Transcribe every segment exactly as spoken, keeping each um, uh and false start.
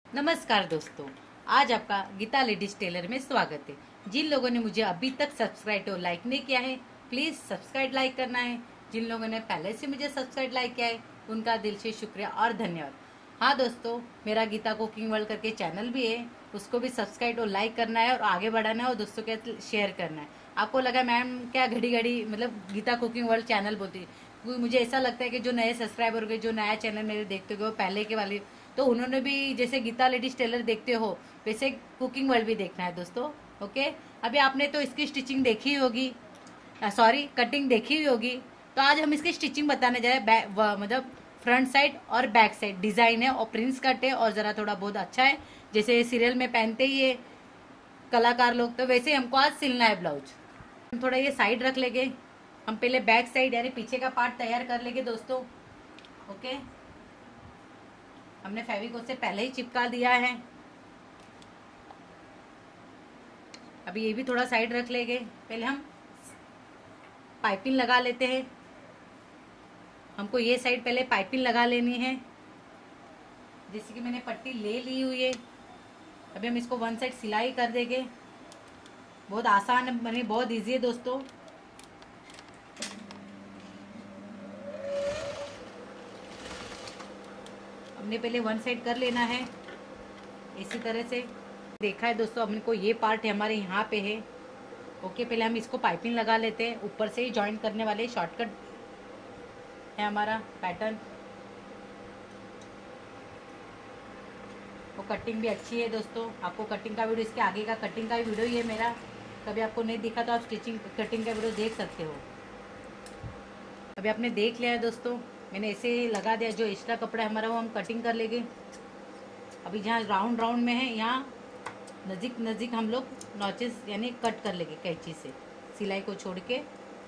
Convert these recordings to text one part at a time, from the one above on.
नमस्कार दोस्तों, आज आपका गीता लेडीज टेलर में स्वागत है। जिन लोगों ने मुझे अभी तक सब्सक्राइब और लाइक नहीं किया है, प्लीज सब्सक्राइब लाइक करना है। जिन लोगों ने पहले से मुझे सब्सक्राइब लाइक किया है, उनका दिल से शुक्रिया और धन्यवाद। हाँ दोस्तों, मेरा गीता कुकिंग वर्ल्ड करके चैनल भी है, उसको भी सब्सक्राइब और लाइक करना है और आगे बढ़ाना है और दोस्तों के साथ शेयर करना है। आपको लगा मैम क्या घड़ी घड़ी मतलब गीता कुकिंग वर्ल्ड चैनल बोलती है, मुझे ऐसा लगता है कि जो नए सब्सक्राइबर हो, जो नया चैनल मेरे देखते हो पहले के वाले, तो उन्होंने भी जैसे गीता लेडीज टेलर देखते हो वैसे कुकिंग वर्ल्ड भी देखना है दोस्तों। ओके, अभी आपने तो इसकी स्टिचिंग देखी होगी, सॉरी कटिंग देखी हुई होगी। तो आज हम इसकी स्टिचिंग बताने जा रहे हैं, मतलब फ्रंट साइड और बैक साइड डिजाइन है और प्रिंस कट है और जरा थोड़ा बहुत अच्छा है, जैसे सीरियल में पहनते ही है कलाकार लोग, तो वैसे हमको आज सिलना है ब्लाउज। हम थोड़ा ये साइड रख लेंगे, हम पहले बैक साइड यानी पीछे का पार्ट तैयार कर लेंगे दोस्तों। ओके, हमने फेविकोल से पहले ही चिपका दिया है। अभी ये भी थोड़ा साइड रख लेंगे। पहले हम पाइपिंग लगा लेते हैं। हमको ये साइड पहले पाइपिंग लगा लेनी है, जैसे कि मैंने पट्टी ले ली हुई है। अभी हम इसको वन साइड सिलाई कर देंगे। बहुत आसान बनी, बहुत इजी है दोस्तों। हमने पहले वन साइड कर लेना है इसी तरह से। देखा है दोस्तों, हमने को ये पार्ट है हमारे यहाँ पे है। ओके, पहले हम इसको पाइपिंग लगा लेते हैं। ऊपर से ही जॉइन करने वाले शॉर्टकट है हमारा पैटर्न। वो कटिंग भी अच्छी है दोस्तों। आपको कटिंग का वीडियो, इसके आगे का कटिंग का भी वीडियो ही है मेरा, कभी आपको नहीं दिखा तो आप स्टिचिंग कटिंग का वीडियो देख सकते हो। अभी आपने देख लिया है दोस्तों, मैंने ऐसे लगा दिया। जो एक्स्ट्रा कपड़ा है हमारा वो हम कटिंग कर लेंगे। अभी जहाँ राउंड राउंड में है यहाँ नज़दीक नज़दीक हम लोग नॉचेस यानी कट कर लेंगे कैंची से, सिलाई को छोड़ के।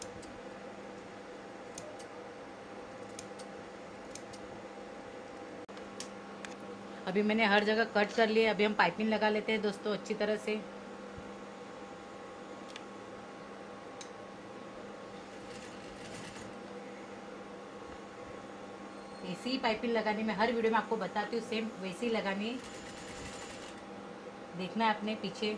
अभी मैंने हर जगह कट कर लिया। अभी हम पाइपिंग लगा लेते हैं दोस्तों अच्छी तरह से। ऐसी ही पाइपिंग लगानी, मैं हर वीडियो में आपको बताती हूँ, सेम वैसे ही लगानी है। देखना है अपने पीछे।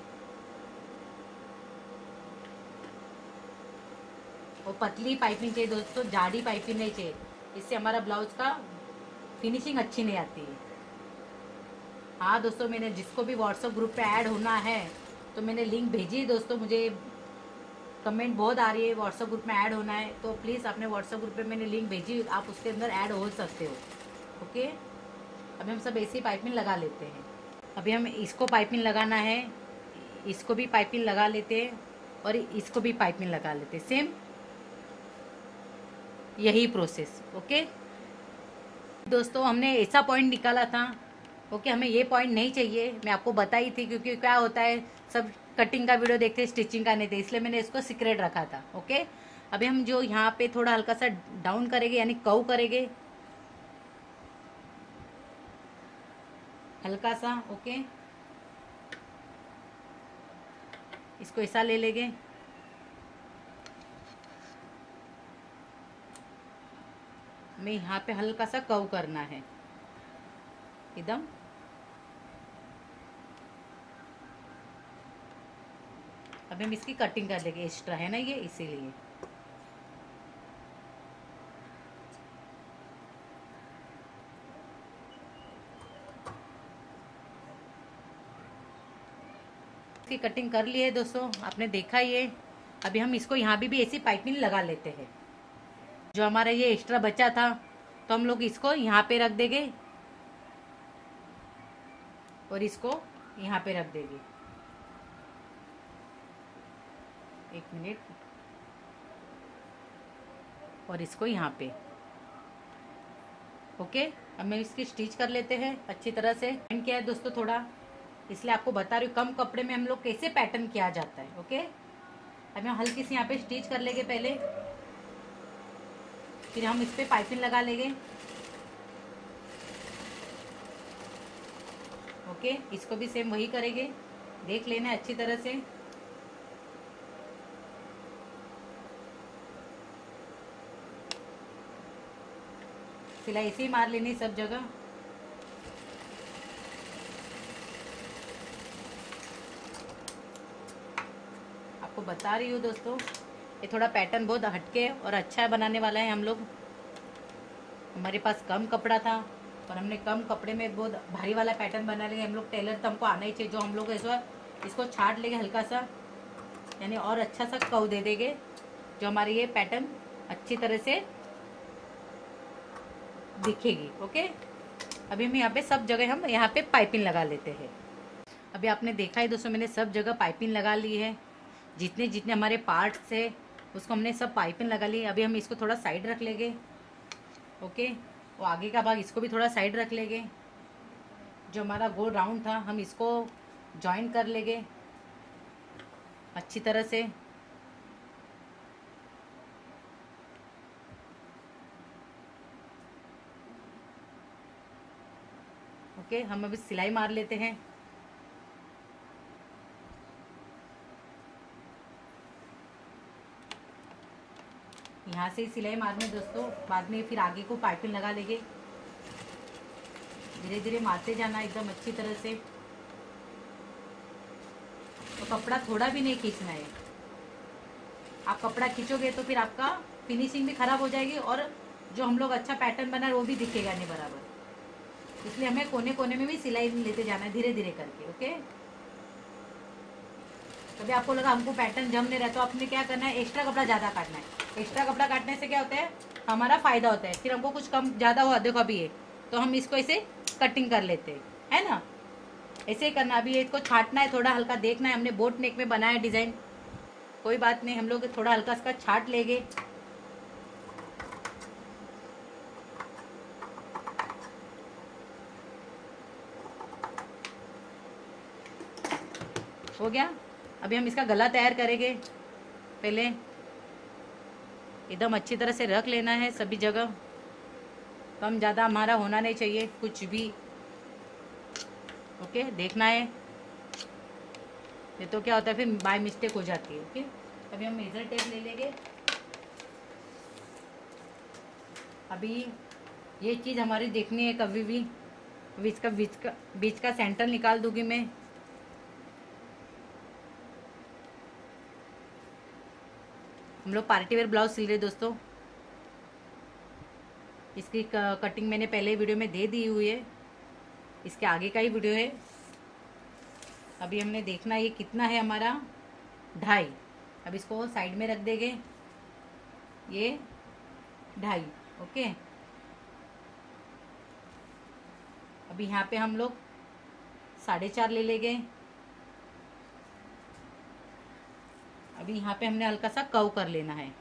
और पतली पाइपिंग चाहिए दोस्तों, जाड़ी पाइपिंग नहीं चाहिए, इससे हमारा ब्लाउज का फिनिशिंग अच्छी नहीं आती है। हाँ दोस्तों, मैंने जिसको भी व्हाट्सएप ग्रुप पे ऐड होना है तो मैंने लिंक भेजी है दोस्तों। मुझे कमेंट बहुत आ रही है व्हाट्सएप ग्रुप में ऐड होना है, तो प्लीज़ अपने व्हाट्सएप ग्रुप पे मैंने लिंक भेजी, आप उसके अंदर ऐड हो सकते हो। ओके, अभी हम सब ऐसी पाइपिंग लगा लेते हैं। अभी हम इसको पाइपिंग लगाना है, इसको भी पाइपिंग लगा लेते हैं और इसको भी पाइपिंग लगा लेते हैं, सेम यही प्रोसेस। ओके दोस्तों, हमने ऐसा पॉइंट निकाला था। ओके, हमें ये पॉइंट नहीं चाहिए, मैं आपको बताई थी, क्योंकि क्या होता है सब कटिंग का वीडियो देखते स्टिचिंग का नहीं थे, इसलिए मैंने इसको सीक्रेट रखा था। ओके, अभी हम जो यहाँ पे थोड़ा हल्का सा डाउन करेंगे यानी कर्व करेंगे हल्का सा। ओके, इसको ऐसा ले लेंगे। हमें यहाँ पे हल्का सा कर्व करना है एकदम। अभी हम इसकी कटिंग कर लेंगे, एक्स्ट्रा है ना ये, इसीलिए। इसकी कटिंग कर ली है दोस्तों, आपने देखा ये। अभी हम इसको यहाँ भी, भी ऐसी पाइपिंग लगा लेते हैं। जो हमारा ये एक्स्ट्रा बचा था तो हम लोग इसको यहाँ पे रख देंगे और इसको यहाँ पे रख देंगे। एक मिनट, और इसको यहाँ पे। ओके, अब मैं इसकी स्टिच कर लेते हैं अच्छी तरह से। क्या है दोस्तों, थोड़ा इसलिए आपको बता रही हूँ कम कपड़े में हम लोग कैसे पैटर्न किया जाता है। ओके, अब हम हल्की सी यहाँ पे स्टिच कर लेंगे पहले, फिर हम इस पे पाइपिंग लगा लेंगे। ओके, इसको भी सेम वही करेंगे, देख लेना अच्छी तरह से। सिलाई ऐसे ही मार लेनी सब जगह। बता रही हूँ दोस्तों, ये थोड़ा पैटर्न बहुत हटके और अच्छा बनाने वाला है हम लोग। हमारे पास कम कपड़ा था और हमने कम कपड़े में बहुत भारी वाला पैटर्न बना लेंगे। हम लोग टेलर तो हमको आना ही चाहिए, जो हम लोग ऐसा इसको छाट लेंगे हल्का सा, यानी और अच्छा सा कर्व दे देंगे, जो हमारी ये पैटर्न अच्छी तरह से दिखेगी। ओके, अभी हम यहाँ पे सब जगह हम यहाँ पे पाइपिंग लगा लेते हैं। अभी आपने देखा है दोस्तों, मैंने सब जगह पाइपिंग लगा ली है। जितने जितने हमारे पार्ट्स है उसको हमने सब पाइपिंग लगा ली। अभी हम इसको थोड़ा साइड रख लेंगे। ओके, वो आगे का भाग इसको भी थोड़ा साइड रख लेंगे। जो हमारा गोल राउंड था हम इसको जॉइन कर लेंगे अच्छी तरह से। ओके, हम अभी सिलाई मार लेते हैं। यहाँ से ही सिलाई मारने दोस्तों, बाद में फिर आगे को पाइपिंग लगा लेंगे। धीरे धीरे मारते जाना एकदम अच्छी तरह से। तो कपड़ा थोड़ा भी नहीं खींचना है। आप कपड़ा खींचोगे तो फिर आपका फिनिशिंग भी खराब हो जाएगी और जो हम लोग अच्छा पैटर्न बना है वो भी दिखेगा नहीं बराबर। इसलिए हमें कोने कोने में भी सिलाई लेते जाना है धीरे धीरे करके। ओके, कभी आपको लगा हमको पैटर्न जम नहीं रहा तो आपने क्या करना है, एक्स्ट्रा कपड़ा ज़्यादा काटना है। एक्स्ट्रा कपड़ा काटने से क्या होता है, हमारा फायदा होता है। फिर हमको कुछ कम ज़्यादा हुआ, देखो अभी ये तो हम इसको ऐसे कटिंग कर लेते हैं, है ना। ऐसे ही करना। अभी इसको छाटना है, थोड़ा हल्का देखना है। हमने बोट नेक में बनाया डिज़ाइन, कोई बात नहीं, हम लोग थोड़ा हल्का इसका छाट लेंगे। हो गया। अभी हम इसका गला तैयार करेंगे। पहले एकदम अच्छी तरह से रख लेना है सभी जगह, कम ज़्यादा हमारा होना नहीं चाहिए कुछ भी। ओके, देखना है, ये तो क्या होता है फिर बाय मिस्टेक हो जाती है। ओके, अभी हम मेजर टेप ले लेंगे। अभी ये चीज़ हमारी देखनी है कभी भी। अभी इसका बीच का बीच का सेंटर निकाल दूंगी मैं। हम लोग पार्टी वेयर ब्लाउज सिल रहे दोस्तों। इसकी कटिंग मैंने पहले वीडियो में दे दी हुई है, इसके आगे का ही वीडियो है। अभी हमने देखना ये कितना है हमारा, ढाई। अब इसको साइड में रख देंगे, ये ढाई। ओके, अभी यहाँ पे हम लोग साढ़े चार ले लेंगे। अभी यहाँ पे हमने हल्का सा कर्व कर लेना है।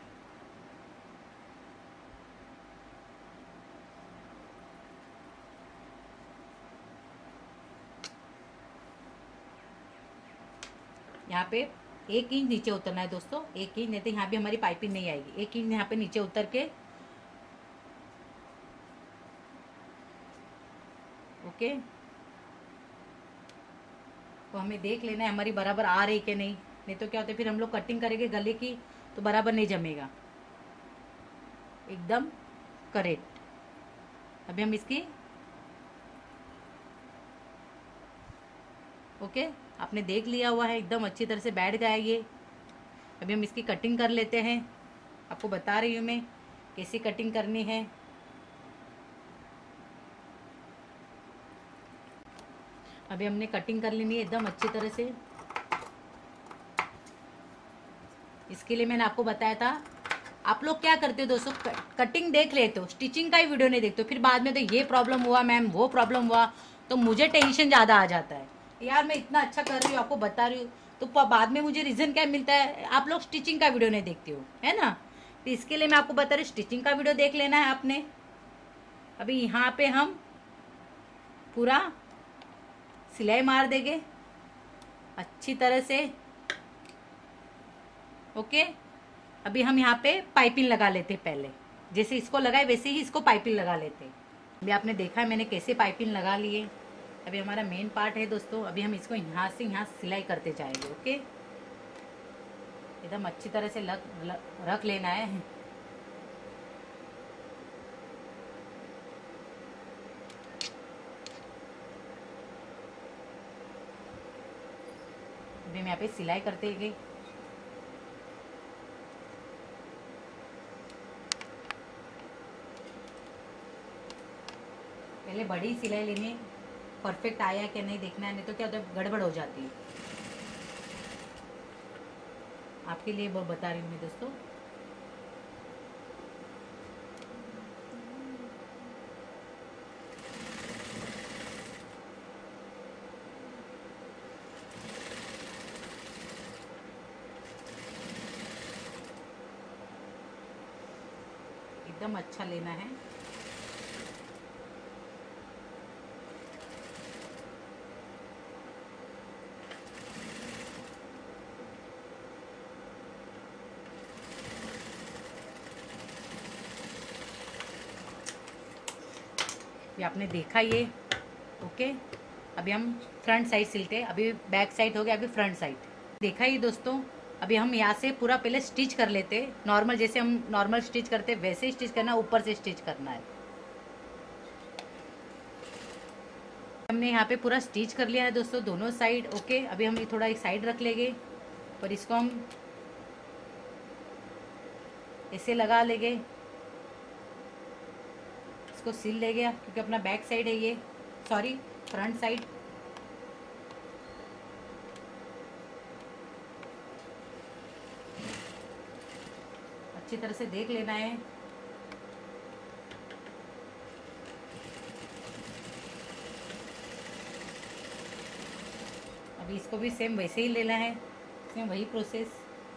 यहाँ पे एक इंच नीचे उतरना है दोस्तों, एक इंच, नहीं तो यहाँ भी हमारी पाइपिंग नहीं आएगी। एक इंच यहाँ पे नीचे उतर के, ओके, तो हमें देख लेना है हमारी बराबर आ रही कि नहीं। नहीं तो क्या होता है फिर हम लोग कटिंग करेंगे गले की तो बराबर नहीं जमेगा एकदम करेक्ट। अभी हम इसकी, ओके, आपने देख लिया हुआ है, एकदम अच्छी तरह से बैठ गया है ये। अभी हम इसकी कटिंग कर लेते हैं। आपको बता रही हूँ मैं कैसी कटिंग करनी है। अभी हमने कटिंग कर लेनी है एकदम अच्छी तरह से। इसके लिए मैंने आपको बताया था। आप लोग क्या करते हो दोस्तों, कटिंग देख लेते हो, स्टिचिंग का ही वीडियो नहीं देखते हो। फिर बाद में तो ये प्रॉब्लम हुआ मैम, वो प्रॉब्लम हुआ, तो मुझे टेंशन ज़्यादा आ जाता है। यार मैं इतना अच्छा कर रही हूँ, आपको बता रही हूँ, तो बाद में मुझे रीज़न क्या मिलता है, आप लोग स्टिचिंग का वीडियो नहीं देखते हो, है ना। तो इसके लिए मैं आपको बता रही हूँ, स्टिचिंग का वीडियो देख लेना है आपने। अभी यहाँ पे हम पूरा सिलाई मार देंगे अच्छी तरह से। ओके, अभी हम यहाँ पे पाइपिंग लगा लेते हैं। पहले जैसे इसको लगाए वैसे ही इसको पाइपिंग लगा लेते हैं। अभी आपने देखा है मैंने कैसे पाइपिंग लगा लिए। अभी हमारा मेन पार्ट है दोस्तों, अभी हम इसको यहाँ से यहाँ सिलाई करते जाएंगे। ओके, एकदम अच्छी तरह से लग, लग, रख लेना है। अभी हम यहाँ पे सिलाई करते गए। पहले बड़ी सिलाई लेनी, परफेक्ट आया कि नहीं देखना है, नहीं तो क्या होता है गड़बड़ हो जाती है। आपके लिए वो बता रही हूँ मैं दोस्तों। एकदम अच्छा लेना है। ये आपने देखा ये, ओके। अभी हम फ्रंट साइड सिलते हैं। अभी बैक साइड हो गया, अभी फ्रंट साइड देखा ही दोस्तों। अभी हम यहाँ से पूरा पहले स्टिच कर लेते, नॉर्मल जैसे हम नॉर्मल स्टिच करते वैसे ही स्टिच करना, ऊपर से स्टिच करना है। हमने यहाँ पे पूरा स्टिच कर लिया है दोस्तों, दोनों साइड, ओके। अभी हम ये थोड़ा एक साइड रख लेंगे और इसको हम ऐसे लगा लेंगे, इसको सिल लेंगे क्योंकि अपना बैक साइड है ये, सॉरी फ्रंट साइड। अच्छी तरह से देख लेना है। अभी इसको भी सेम वैसे ही लेना है, सेम वही प्रोसेस।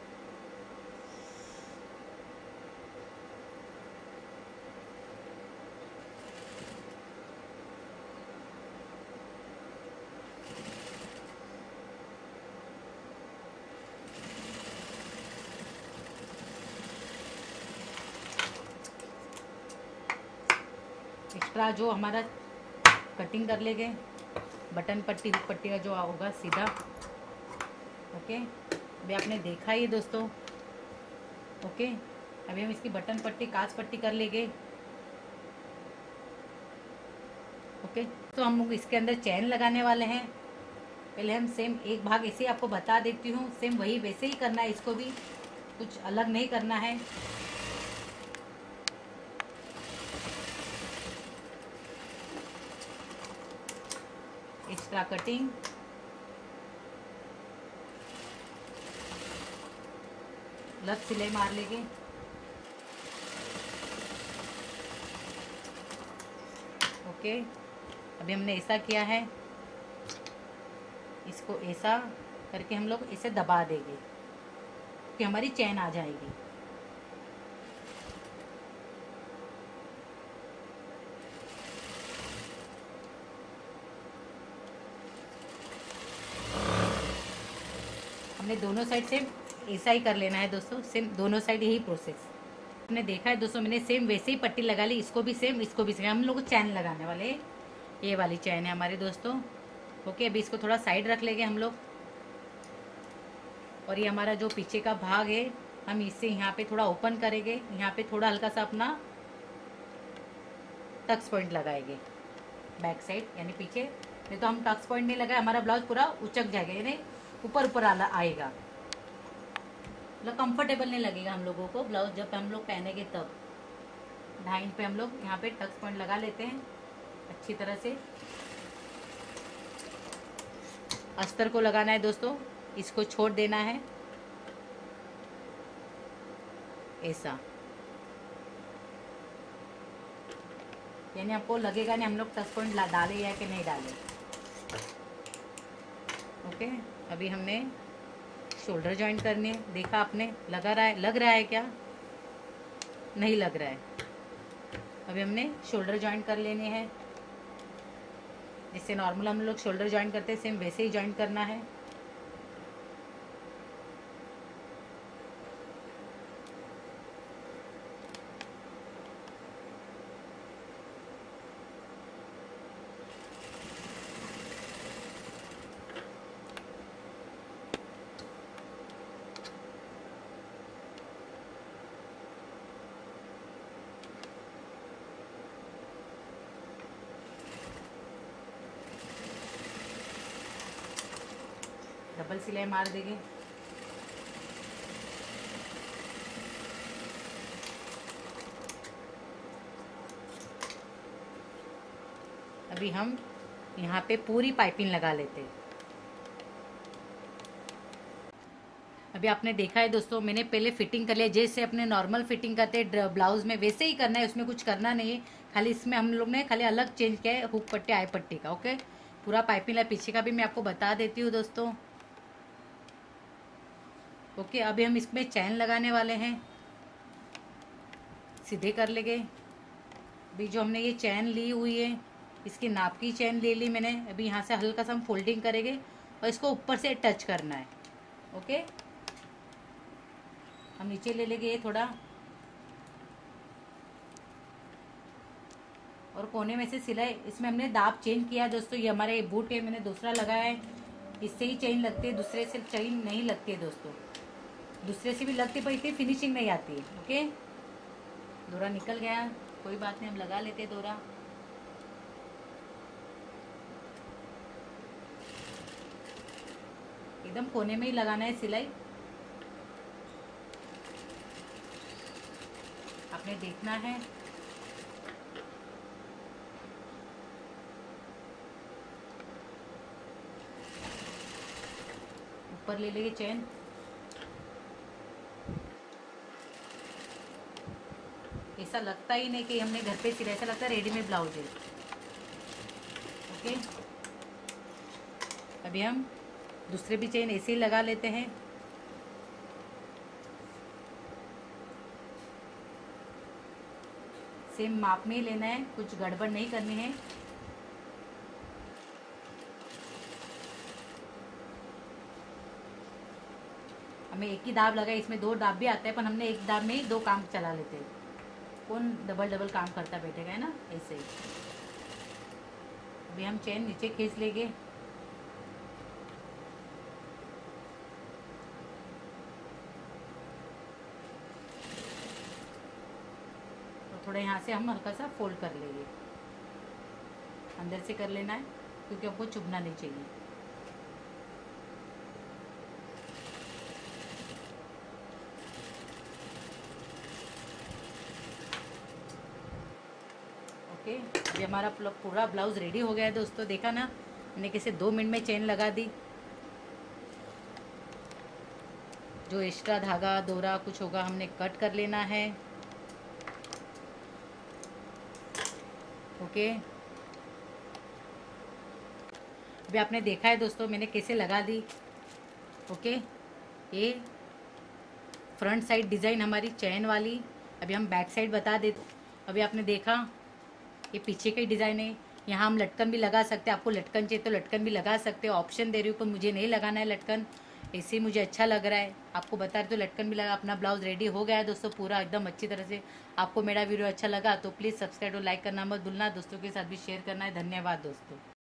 एक्स्ट्रा जो हमारा कटिंग कर लेंगे, बटन पट्टी पट्टी का जो होगा सीधा, ओके। अभी आपने देखा ही दोस्तों, ओके। अभी हम इसकी बटन पट्टी काज पट्टी कर लेंगे, ओके। तो हम लोग इसके अंदर चैन लगाने वाले हैं। पहले हम सेम एक भाग ऐसे आपको बता देती हूँ, सेम वही वैसे ही करना है, इसको भी कुछ अलग नहीं करना है। एक्स्ट्रा कटिंग, लग सिलाई मार लेंगे, ओके। अभी हमने ऐसा किया है, इसको ऐसा करके हम लोग इसे दबा देंगे कि हमारी चैन आ जाएगी। हमने दोनों साइड से ऐसा ही कर लेना है दोस्तों, सेम दोनों साइड यही प्रोसेस। हमने देखा है दोस्तों, मैंने सेम वैसे ही पट्टी लगा ली, इसको भी सेम, इसको भी सेम। हम लोग चैन लगाने वाले, ये वाली चैन है हमारे दोस्तों, ओके। अभी इसको थोड़ा साइड रख लेंगे हम लोग, और ये हमारा जो पीछे का भाग है हम इससे यहाँ पे थोड़ा ओपन करेंगे, यहाँ पे थोड़ा हल्का सा अपना टक्स पॉइंट लगाएंगे बैक साइड, यानी पीछे। नहीं तो हम टक्स पॉइंट नहीं लगाए, हमारा ब्लाउज पूरा उचक जाएगा, यानी ऊपर ऊपर आएगा, मतलब कंफर्टेबल नहीं लगेगा हम लोगों को ब्लाउज जब हम लोग पहनेंगे तब। ढाई इंच पे हम लोग यहाँ पे टक्स पॉइंट लगा लेते हैं अच्छी तरह से। अस्तर को लगाना है दोस्तों, इसको छोड़ देना है ऐसा, यानी आपको लगेगा नहीं हम लोग टच पॉइंट डाले या कि नहीं डाले, ओके। अभी हमने शोल्डर जॉइंट करने, देखा आपने, लगा रहा है, लग रहा है क्या, नहीं लग रहा है। अभी हमने शोल्डर जॉइंट कर लेने हैं, जिससे नॉर्मल हम लोग शोल्डर जॉइंट करते हैं सेम वैसे ही जॉइंट करना है। डबल सिलाई मार देंगे, अभी हम यहाँ पे पूरी पाइपिंग लगा लेते हैं। अभी आपने देखा है दोस्तों, मैंने पहले फिटिंग कर लिया, जैसे अपने नॉर्मल फिटिंग करते हैं ब्लाउज में वैसे ही करना है, उसमें कुछ करना नहीं है। खाली इसमें हम लोग ने खाली अलग चेंज किया है हुक पट्टी आई पट्टी का। ओके, पूरा पाइपिंग है, पीछे का भी मैं आपको बता देती हूँ दोस्तों। ओके, अभी हम इसमें चैन लगाने वाले हैं, सीधे कर लेंगे। अभी जो हमने ये चैन ली हुई है, इसकी नाप की चैन ले ली मैंने। अभी यहाँ से हल्का सा हम फोल्डिंग करेंगे और इसको ऊपर से टच करना है। ओके, हम नीचे ले लेंगे ये थोड़ा, और कोने में से सिलाई, इसमें हमने दाब चेंज किया दोस्तों। ये हमारे बूट है, मैंने दूसरा लगाया है, इससे ही चेन लगती है, दूसरे से चेन नहीं लगती है दोस्तों। दूसरे से भी लगती पर इतनी फिनिशिंग नहीं आती है। ओके, डोरा निकल गया, कोई बात नहीं, हम लगा लेते हैं डोरा। एकदम कोने में ही लगाना है सिलाई, आपने देखना है। ऊपर ले लेंगे चैन, ऐसा लगता ही नहीं कि हमने घर पे सिला, ऐसा लगता है रेडीमेड ब्लाउज है। ओके, अभी हम दूसरे भी चेन ऐसे ही लगा लेते हैं। सेम माप में ही लेना है, कुछ गड़बड़ नहीं करनी है। हमें एक ही दाब लगा, इसमें दो दाब भी आता है, पर हमने एक दाब में ही दो काम चला लेते हैं। कौन डबल डबल काम करता बैठेगा, है ना, ऐसे ही। अभी हम चेन नीचे खींच लेंगे, और थोड़ा यहाँ से हम हल्का सा फोल्ड कर लेंगे, अंदर से कर लेना है क्योंकि हमको चुभना नहीं चाहिए। ओके, ये हमारा पूरा ब्लाउज रेडी हो गया है दोस्तों। देखा ना, मैंने कैसे दो मिनट में चेन लगा दी। जो एक्स्ट्रा धागा दोरा कुछ होगा हमने कट कर लेना है। ओके, अभी आपने देखा है दोस्तों मैंने कैसे लगा दी। ओके, ये फ्रंट साइड डिज़ाइन हमारी चैन वाली। अभी हम बैक साइड बता दे। अभी आपने देखा ये पीछे का ही डिज़ाइन है, यहाँ हम लटकन भी लगा सकते हैं। आपको लटकन चाहिए तो लटकन भी लगा सकते हो, ऑप्शन दे रही हूँ, पर मुझे नहीं लगाना है लटकन, ऐसे ही मुझे अच्छा लग रहा है। आपको बता रही तो लटकन भी लगा। अपना ब्लाउज रेडी हो गया है दोस्तों पूरा एकदम अच्छी तरह से। आपको मेरा वीडियो अच्छा लगा तो प्लीज़ सब्सक्राइब और लाइक करना मत भूलना, दोस्तों के साथ भी शेयर करना है। धन्यवाद दोस्तों।